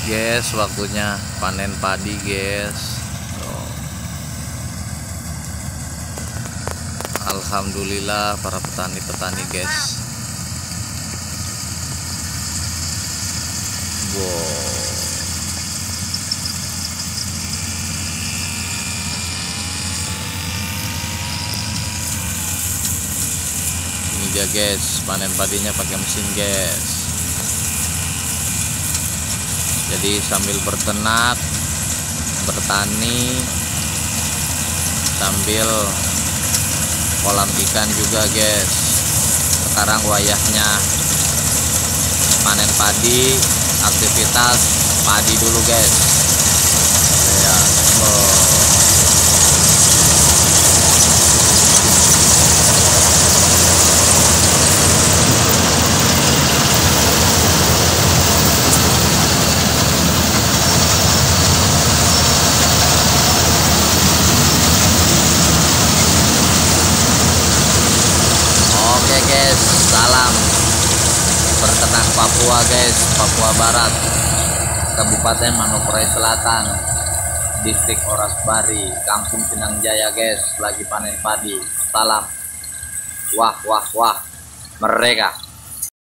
guys, waktunya panen padi guys. Alhamdulillah para petani-petani guys. Wow. Ini dia guys, panen padinya pakai mesin guys. Jadi sambil berternak, bertani, sambil kolam ikan juga guys. Sekarang wayahnya panen padi, aktivitas padi dulu guys. Ya, oke guys, salam berternak Papua guys, Papua Barat, Kabupaten Manokwari Selatan, Distrik Orasbari, Kampung Pinangjaya guys, lagi panen padi. Salam, wah wah wah, merdeka.